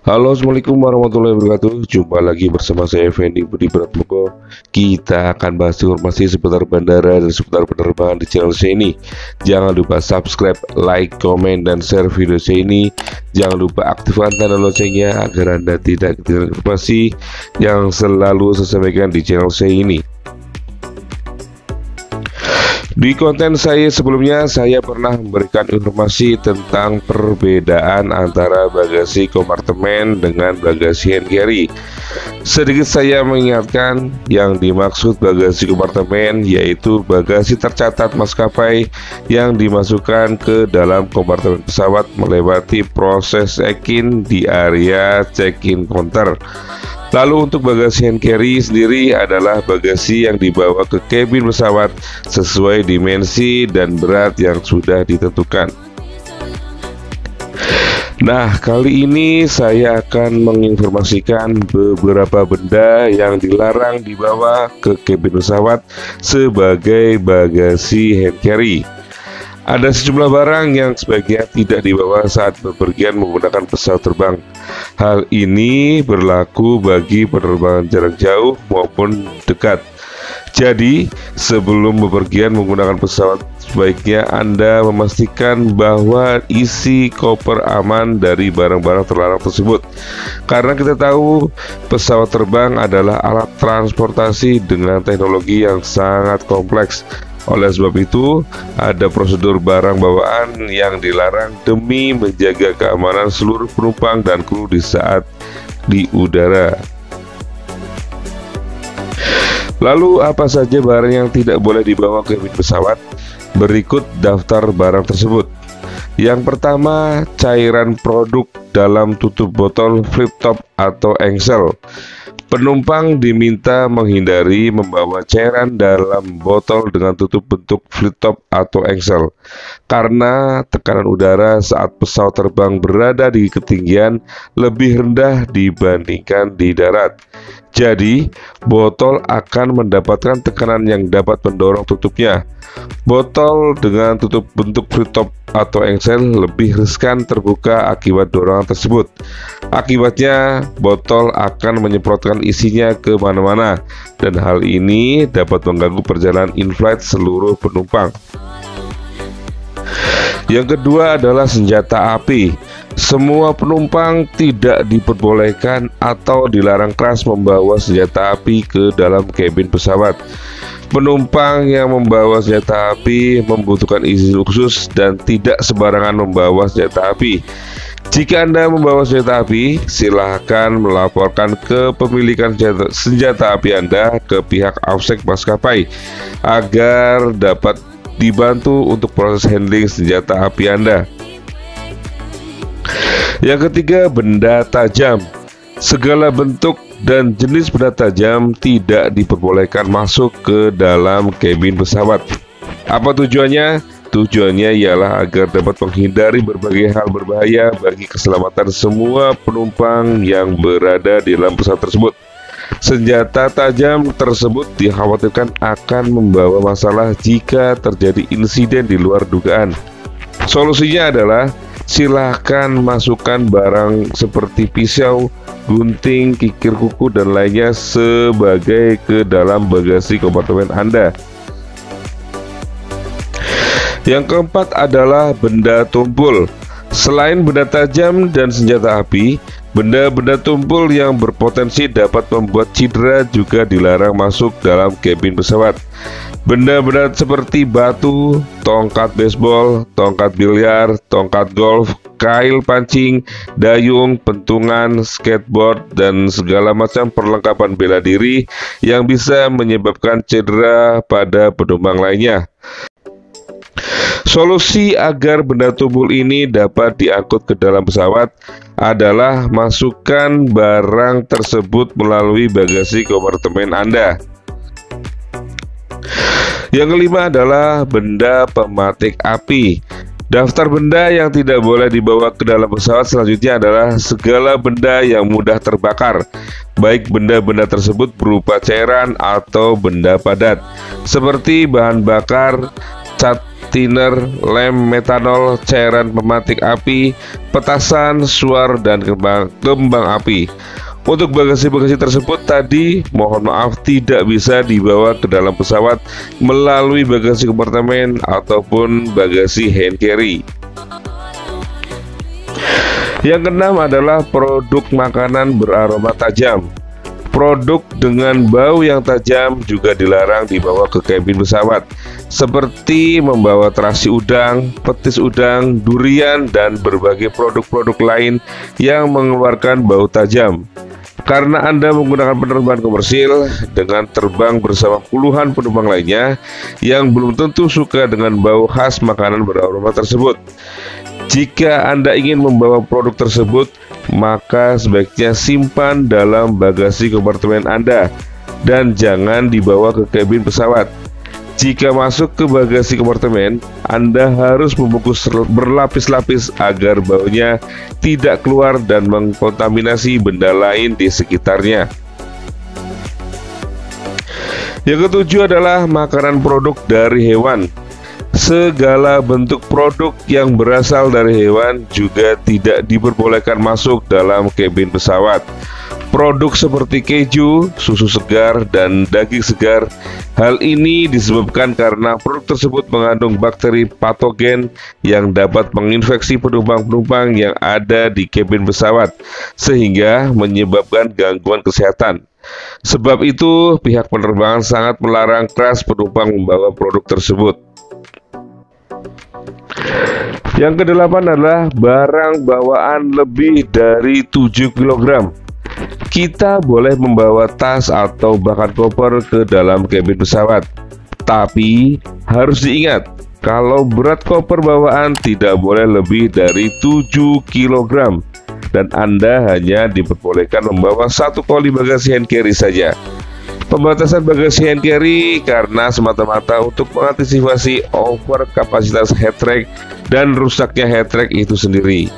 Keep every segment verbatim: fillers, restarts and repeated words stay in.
Halo, assalamualaikum warahmatullahi wabarakatuh. Jumpa lagi bersama saya Fendi Budi Pratmoko. Kita akan bahas informasi seputar bandara dan seputar penerbangan di channel saya ini. Jangan lupa subscribe, like, komen, dan share video saya ini. Jangan lupa aktifkan tanda loncengnya agar Anda tidak ketinggalan informasi yang selalu saya sampaikan di channel saya ini. Di konten saya sebelumnya, saya pernah memberikan informasi tentang perbedaan antara bagasi kompartemen dengan bagasi hand carry. Sedikit saya mengingatkan, yang dimaksud bagasi kompartemen yaitu bagasi tercatat maskapai yang dimasukkan ke dalam kompartemen pesawat melewati proses check-in di area check-in counter. Lalu untuk bagasi hand carry sendiri adalah bagasi yang dibawa ke kabin pesawat sesuai dimensi dan berat yang sudah ditentukan. Nah, kali ini saya akan menginformasikan beberapa benda yang dilarang dibawa ke kabin pesawat sebagai bagasi hand carry. Ada sejumlah barang yang sebaiknya tidak dibawa saat bepergian menggunakan pesawat terbang. Hal ini berlaku bagi penerbangan jarak jauh maupun dekat. Jadi, sebelum bepergian menggunakan pesawat, sebaiknya Anda memastikan bahwa isi koper aman dari barang-barang terlarang tersebut. Karena kita tahu pesawat terbang adalah alat transportasi dengan teknologi yang sangat kompleks. Oleh sebab itu, ada prosedur barang bawaan yang dilarang demi menjaga keamanan seluruh penumpang dan kru di saat di udara. Lalu, apa saja barang yang tidak boleh dibawa ke kabin pesawat? Berikut daftar barang tersebut. Yang pertama, cairan produk dalam tutup botol flip top atau engsel. Penumpang diminta menghindari membawa cairan dalam botol dengan tutup bentuk flip top atau engsel karena tekanan udara saat pesawat terbang berada di ketinggian lebih rendah dibandingkan di darat. Jadi, botol akan mendapatkan tekanan yang dapat mendorong tutupnya. Botol dengan tutup bentuk flip top atau engsel lebih riskan terbuka akibat dorongan tersebut. Akibatnya, botol akan menyemprotkan isinya ke mana-mana, dan hal ini dapat mengganggu perjalanan in-flight seluruh penumpang. Yang kedua adalah senjata api. Semua penumpang tidak diperbolehkan atau dilarang keras membawa senjata api ke dalam kabin pesawat. Penumpang yang membawa senjata api membutuhkan izin khusus dan tidak sembarangan membawa senjata api. Jika Anda membawa senjata api, silakan melaporkan kepemilikan senjata, senjata api Anda ke pihak AFSEC maskapai agar dapat dibantu untuk proses handling senjata api Anda. Yang ketiga, benda tajam. Segala bentuk dan jenis benda tajam tidak diperbolehkan masuk ke dalam kabin pesawat. Apa tujuannya? Tujuannya ialah agar dapat menghindari berbagai hal berbahaya bagi keselamatan semua penumpang yang berada di dalam pesawat tersebut. Senjata tajam tersebut dikhawatirkan akan membawa masalah jika terjadi insiden di luar dugaan. Solusinya adalah silahkan masukkan barang seperti pisau, gunting, kikir kuku, dan lainnya sebagai ke dalam bagasi kompartemen Anda. Yang keempat adalah benda tumpul. Selain benda tajam dan senjata api, benda-benda tumpul yang berpotensi dapat membuat cedera juga dilarang masuk dalam kabin pesawat. Benda-benda seperti batu, tongkat baseball, tongkat biliar, tongkat golf, kail pancing, dayung, pentungan, skateboard, dan segala macam perlengkapan bela diri yang bisa menyebabkan cedera pada penumpang lainnya. Solusi agar benda tumpul ini dapat diangkut ke dalam pesawat adalah masukkan barang tersebut melalui bagasi kompartemen Anda. Yang kelima adalah benda pematik api. Daftar benda yang tidak boleh dibawa ke dalam pesawat selanjutnya adalah segala benda yang mudah terbakar, baik benda-benda tersebut berupa cairan atau benda padat, seperti bahan bakar, cat thinner, lem metanol, cairan pematik api, petasan, suar, dan kembang, kembang api. Untuk bagasi-bagasi tersebut tadi mohon maaf tidak bisa dibawa ke dalam pesawat melalui bagasi kompartemen ataupun bagasi hand carry. Yang keenam adalah produk makanan beraroma tajam. Produk dengan bau yang tajam juga dilarang dibawa ke kabin pesawat, seperti membawa terasi udang, petis udang, durian, dan berbagai produk-produk lain yang mengeluarkan bau tajam. Karena Anda menggunakan penerbangan komersil dengan terbang bersama puluhan penumpang lainnya yang belum tentu suka dengan bau khas makanan beraroma tersebut. Jika Anda ingin membawa produk tersebut, maka sebaiknya simpan dalam bagasi kompartemen Anda dan jangan dibawa ke kabin pesawat. Jika masuk ke bagasi kompartemen, Anda harus membungkus berlapis-lapis agar baunya tidak keluar dan mengkontaminasi benda lain di sekitarnya. Yang ketujuh adalah makanan produk dari hewan. Segala bentuk produk yang berasal dari hewan juga tidak diperbolehkan masuk dalam kabin pesawat. Produk seperti keju, susu segar, dan daging segar. Hal ini disebabkan karena produk tersebut mengandung bakteri patogen yang dapat menginfeksi penumpang-penumpang yang ada di kabin pesawat, sehingga menyebabkan gangguan kesehatan. Sebab itu, pihak penerbangan sangat melarang keras penumpang membawa produk tersebut. Yang kedelapan adalah barang bawaan lebih dari tujuh kilogram. Kita boleh membawa tas atau bahkan koper ke dalam kabin pesawat. Tapi harus diingat, kalau berat koper bawaan tidak boleh lebih dari tujuh kilogram dan Anda hanya diperbolehkan membawa satu koli bagasi hand carry saja. Pembatasan bagasi hand carry karena semata-mata untuk mengantisipasi over kapasitas head track dan rusaknya head track itu sendiri.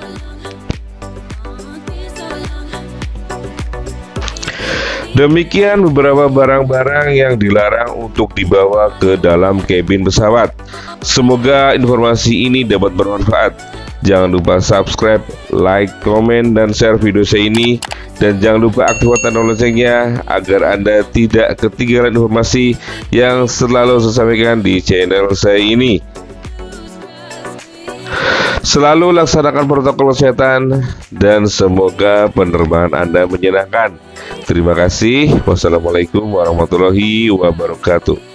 Demikian beberapa barang-barang yang dilarang untuk dibawa ke dalam kabin pesawat. Semoga informasi ini dapat bermanfaat. Jangan lupa subscribe, like, komen, dan share video saya ini. Dan jangan lupa aktifkan loncengnya agar Anda tidak ketinggalan informasi yang selalu saya sampaikan di channel saya ini. Selalu laksanakan protokol kesehatan dan semoga penerbangan Anda menyenangkan. Terima kasih. Wassalamualaikum warahmatullahi wabarakatuh.